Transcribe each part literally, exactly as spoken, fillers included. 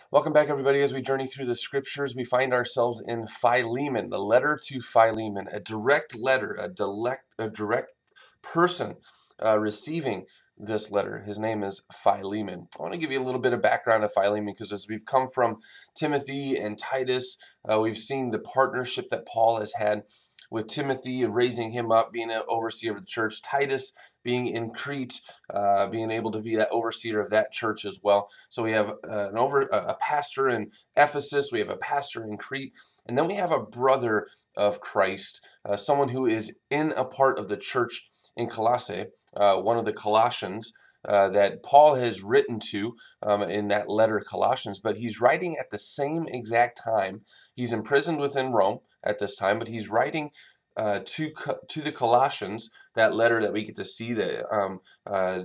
Welcome back, everybody. As we journey through the scriptures, we find ourselves in Philemon, the letter to Philemon, a direct letter, a direct, a direct person uh, receiving this letter. His name is Philemon. I want to give you a little bit of background of Philemon because as we've come from Timothy and Titus, uh, we've seen the partnership that Paul has had with Timothy, raising him up, being an overseer of the church. Titus being in Crete, uh, being able to be that overseer of that church as well. So we have uh, an over a pastor in Ephesus, we have a pastor in Crete, and then we have a brother of Christ, uh, someone who is in a part of the church in Colossae, uh, one of the Colossians. Uh, that Paul has written to um, in that letter Colossians, but he's writing at the same exact time. He's imprisoned within Rome at this time, but he's writing uh, to to the Colossians, that letter that we get to see that um, uh,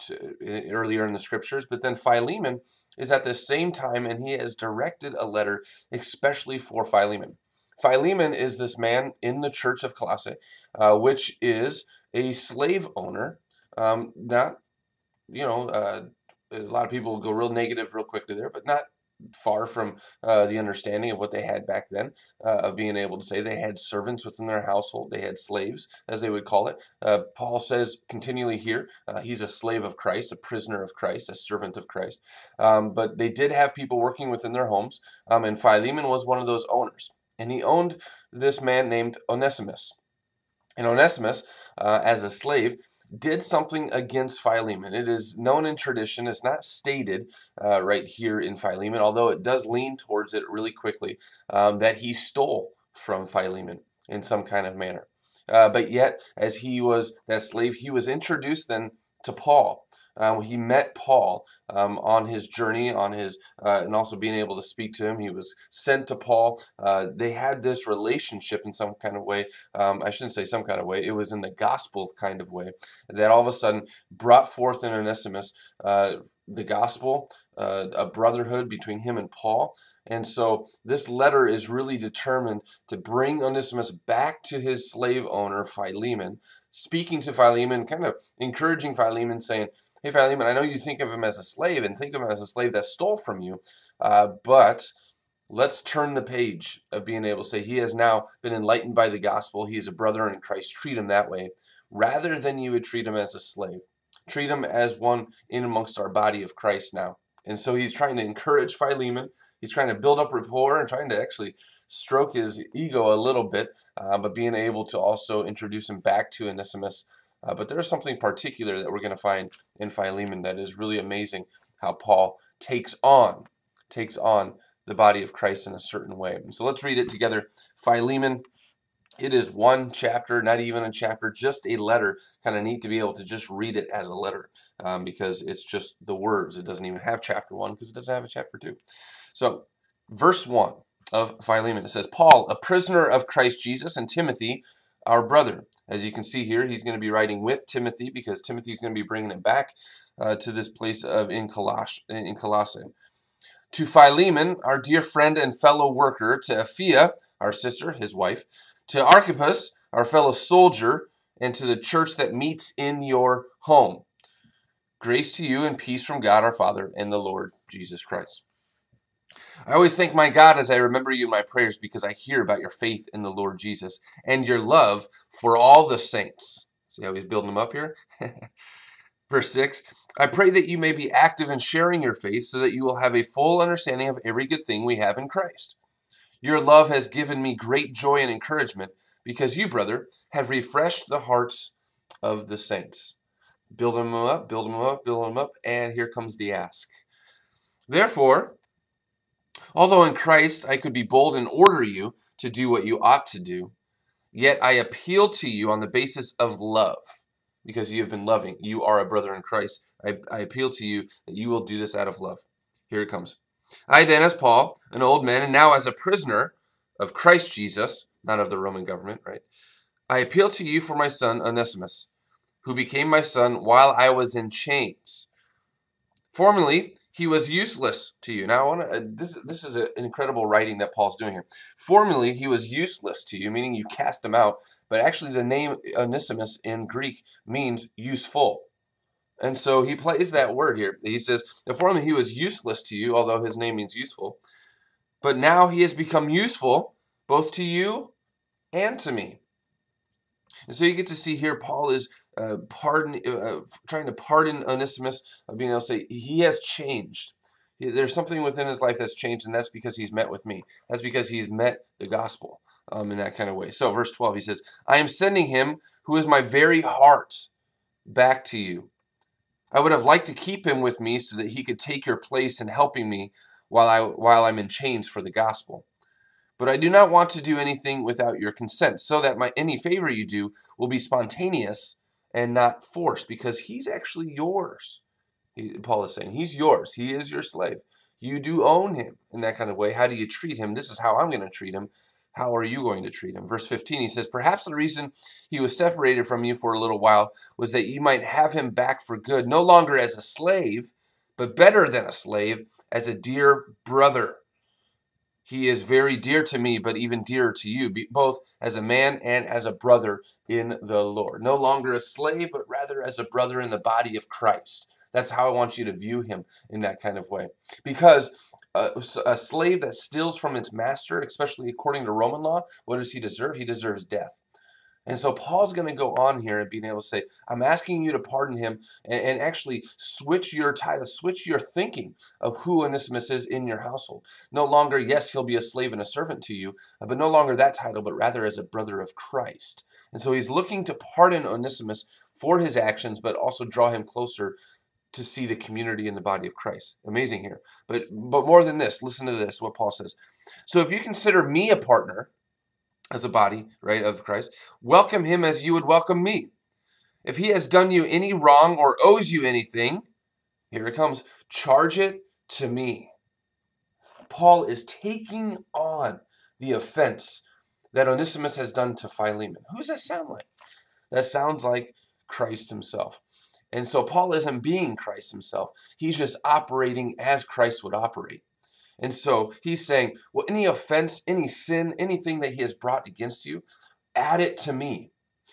to, earlier in the scriptures. But then Philemon is at the same time, and he has directed a letter especially for Philemon. Philemon is this man in the church of Colossae, uh, which is a slave owner, um, not, you know, uh, a lot of people go real negative real quickly there, but not far from uh, the understanding of what they had back then, uh, of being able to say they had servants within their household, they had slaves, as they would call it. Uh, Paul says continually here, uh, he's a slave of Christ, a prisoner of Christ, a servant of Christ. Um, but they did have people working within their homes, um, and Philemon was one of those owners. And he owned this man named Onesimus. And Onesimus, uh, as a slave, did something against Philemon. It is known in tradition, it's not stated uh, right here in Philemon, although it does lean towards it really quickly, um, that he stole from Philemon in some kind of manner. Uh, but yet, as he was that slave, he was introduced then to Paul. Um, he met Paul um, on his journey, on his, uh, and also being able to speak to him. He was sent to Paul. Uh, they had this relationship in some kind of way. Um, I shouldn't say some kind of way. It was in the gospel kind of way that all of a sudden brought forth in Onesimus uh, the gospel, uh, a brotherhood between him and Paul. And so this letter is really determined to bring Onesimus back to his slave owner, Philemon, speaking to Philemon, kind of encouraging Philemon, saying, hey, Philemon, I know you think of him as a slave and think of him as a slave that stole from you, uh, but let's turn the page of being able to say he has now been enlightened by the gospel. He is a brother in Christ. Treat him that way rather than you would treat him as a slave. Treat him as one in amongst our body of Christ now. And so he's trying to encourage Philemon. He's trying to build up rapport and trying to actually stroke his ego a little bit, uh, but being able to also introduce him back to Onesimus. Uh, but there's something particular that we're going to find in Philemon that is really amazing, how Paul takes on, takes on the body of Christ in a certain way. And so let's read it together. Philemon, it is one chapter, not even a chapter, just a letter. Kind of neat to be able to just read it as a letter um, because it's just the words. It doesn't even have chapter one because it doesn't have a chapter two. So verse one of Philemon, it says, Paul, a prisoner of Christ Jesus, and Timothy, our brother. As you can see here, he's going to be writing with Timothy because Timothy's going to be bringing it back uh, to this place of in, Coloss in Colossae. To Philemon, our dear friend and fellow worker, to Apphia, our sister, his wife, to Archippus, our fellow soldier, and to the church that meets in your home. Grace to you and peace from God our Father and the Lord Jesus Christ. I always thank my God as I remember you in my prayers because I hear about your faith in the Lord Jesus and your love for all the saints. See how he's building them up here? Verse six, I pray that you may be active in sharing your faith so that you will have a full understanding of every good thing we have in Christ. Your love has given me great joy and encouragement because you, brother, have refreshed the hearts of the saints. Build them up, build them up, build them up, and here comes the ask. Therefore, although in Christ I could be bold and order you to do what you ought to do, yet I appeal to you on the basis of love, because you have been loving. You are a brother in Christ. I, I appeal to you that you will do this out of love. Here it comes. I then, as Paul, an old man, and now as a prisoner of Christ Jesus, not of the Roman government, right? I appeal to you for my son Onesimus, who became my son while I was in chains. Formerly, he was useless to you. Now, I want to, uh, this, this is a, an incredible writing that Paul's doing here. Formerly, he was useless to you, meaning you cast him out. But actually, the name Onesimus in Greek means useful. And so he plays that word here. He says, formerly he was useless to you, although his name means useful. But now he has become useful both to you and to me. And so you get to see here Paul is uh, pardon, uh, trying to pardon Onesimus, uh, being able to say he has changed. He, there's something within his life that's changed, and that's because he's met with me. That's because he's met the gospel um, in that kind of way. So verse twelve, he says, I am sending him who is my very heart back to you. I would have liked to keep him with me so that he could take your place in helping me while, I, while I'm in chains for the gospel. But I do not want to do anything without your consent, so that my any favor you do will be spontaneous and not forced, because he's actually yours. He, Paul is saying, he's yours. He is your slave. You do own him in that kind of way. How do you treat him? This is how I'm going to treat him. How are you going to treat him? Verse fifteen, he says, perhaps the reason he was separated from you for a little while was that you might have him back for good, no longer as a slave, but better than a slave, as a dear brother. He is very dear to me, but even dearer to you, both as a man and as a brother in the Lord. No longer a slave, but rather as a brother in the body of Christ. That's how I want you to view him in that kind of way. Because a, a slave that steals from its master, especially according to Roman law, what does he deserve? He deserves death. And so Paul's going to go on here and being able to say, I'm asking you to pardon him and, and actually switch your title, switch your thinking of who Onesimus is in your household. No longer, yes, he'll be a slave and a servant to you, but no longer that title, but rather as a brother of Christ. And so he's looking to pardon Onesimus for his actions, but also draw him closer to see the community in the body of Christ. Amazing here. But, but more than this, listen to this, what Paul says. So if you consider me a partner, as a body, right, of Christ, welcome him as you would welcome me. If he has done you any wrong or owes you anything, here it comes, charge it to me. Paul is taking on the offense that Onesimus has done to Philemon. Who does that sound like? That sounds like Christ himself. And so Paul isn't being Christ himself. He's just operating as Christ would operate. And so he's saying, well, any offense, any sin, anything that he has brought against you, add it to me.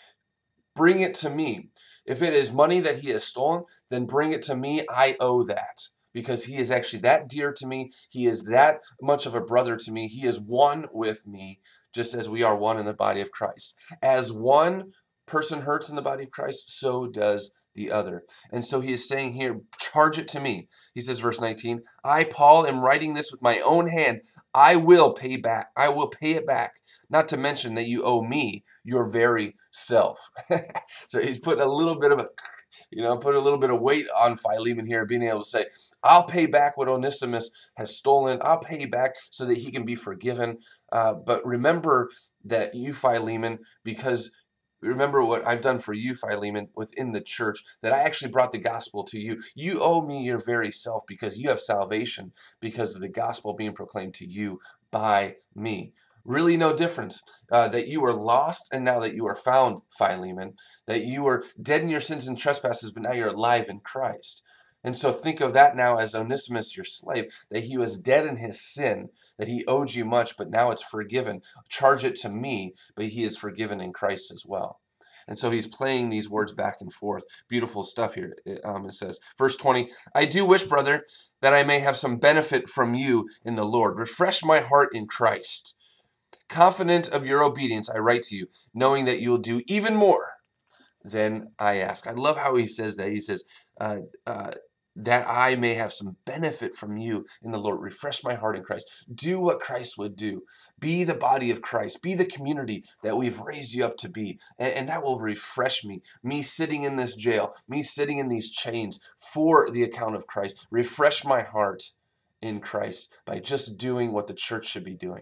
Bring it to me. If it is money that he has stolen, then bring it to me. I owe that, because he is actually that dear to me. He is that much of a brother to me. He is one with me, just as we are one in the body of Christ. As one person hurts in the body of Christ, so does the other. And so he is saying here, charge it to me. He says, verse nineteen, I, Paul, am writing this with my own hand. I will pay back. I will pay it back. Not to mention that you owe me your very self. So he's putting a little bit of a, you know, put a little bit of weight on Philemon here, being able to say, I'll pay back what Onesimus has stolen. I'll pay back so that he can be forgiven. Uh, but remember that you, Philemon, because remember what I've done for you, Philemon, within the church, that I actually brought the gospel to you. You owe me your very self, because you have salvation because of the gospel being proclaimed to you by me. Really no difference uh, that you were lost and now that you are found, Philemon, that you were dead in your sins and trespasses, but now you're alive in Christ. And so think of that now as Onesimus, your slave, that he was dead in his sin, that he owed you much, but now it's forgiven. Charge it to me, but he is forgiven in Christ as well. And so he's playing these words back and forth. Beautiful stuff here. Um, it says, verse twenty, I do wish, brother, that I may have some benefit from you in the Lord. Refresh my heart in Christ. Confident of your obedience, I write to you, knowing that you will do even more than I ask. I love how he says that. He says, uh, uh, that I may have some benefit from you in the Lord. Refresh my heart in Christ. Do what Christ would do. Be the body of Christ. Be the community that we've raised you up to be. And, and that will refresh me. Me sitting in this jail, me sitting in these chains for the account of Christ. Refresh my heart in Christ by just doing what the church should be doing.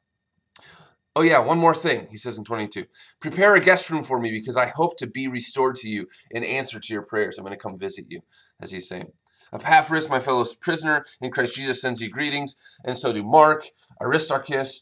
Oh yeah, one more thing, he says in twenty-two. Prepare a guest room for me, because I hope to be restored to you in answer to your prayers. I'm going to come visit you, as he's saying. Epaphras, my fellow prisoner in Christ Jesus, sends you greetings, and so do Mark, Aristarchus,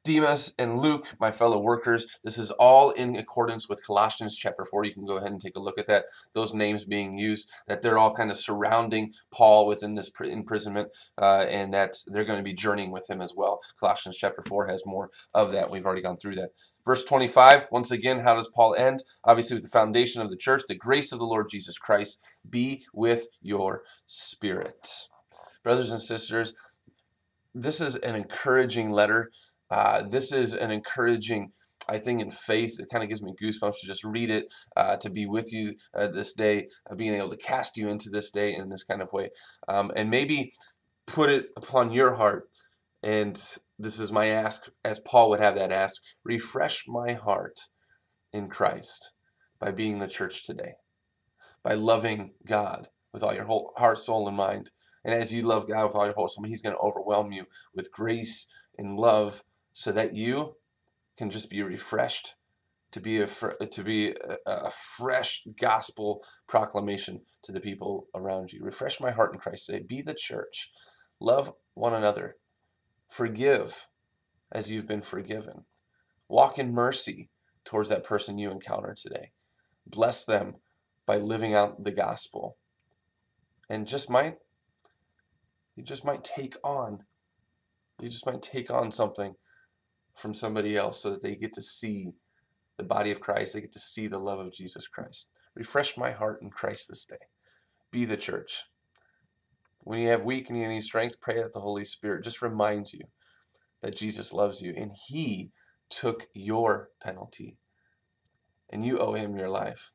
Demas and Luke, my fellow workers. This is all in accordance with Colossians chapter four. You can go ahead and take a look at that. Those names being used, that they're all kind of surrounding Paul within this imprisonment, uh, and that they're going to be journeying with him as well. Colossians chapter four has more of that. We've already gone through that. Verse twenty-five, once again, how does Paul end? Obviously with the foundation of the church, the grace of the Lord Jesus Christ be with your spirit. Brothers and sisters, this is an encouraging letter. Uh, this is an encouraging, I think, in faith. It kind of gives me goosebumps to just read it, uh, to be with you uh, this day, uh, being able to cast you into this day in this kind of way. Um, and maybe put it upon your heart. And this is my ask, as Paul would have that ask, refresh my heart in Christ by being the church today, by loving God with all your whole heart, soul, and mind. And as you love God with all your whole soul, he's going to overwhelm you with grace and love so that you can just be refreshed to be a to be a, a fresh gospel proclamation to the people around you. Refresh my heart in Christ today. Be the church. Love one another. Forgive as you've been forgiven. Walk in mercy towards that person you encounter today. Bless them by living out the gospel. And just might, you just might take on, you just might take on something from somebody else so that they get to see the body of Christ. They get to see the love of Jesus Christ. Refresh my heart in Christ this day. Be the church. When you have weak and you need strength, pray that the Holy Spirit just reminds you that Jesus loves you and he took your penalty and you owe him your life.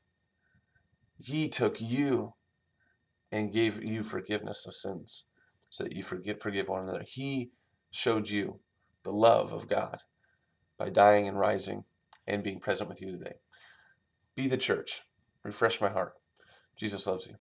He took you and gave you forgiveness of sins so that you forgive, forgive one another. He showed you the love of God by dying and rising and being present with you today. Be the church. Refresh my heart. Jesus loves you.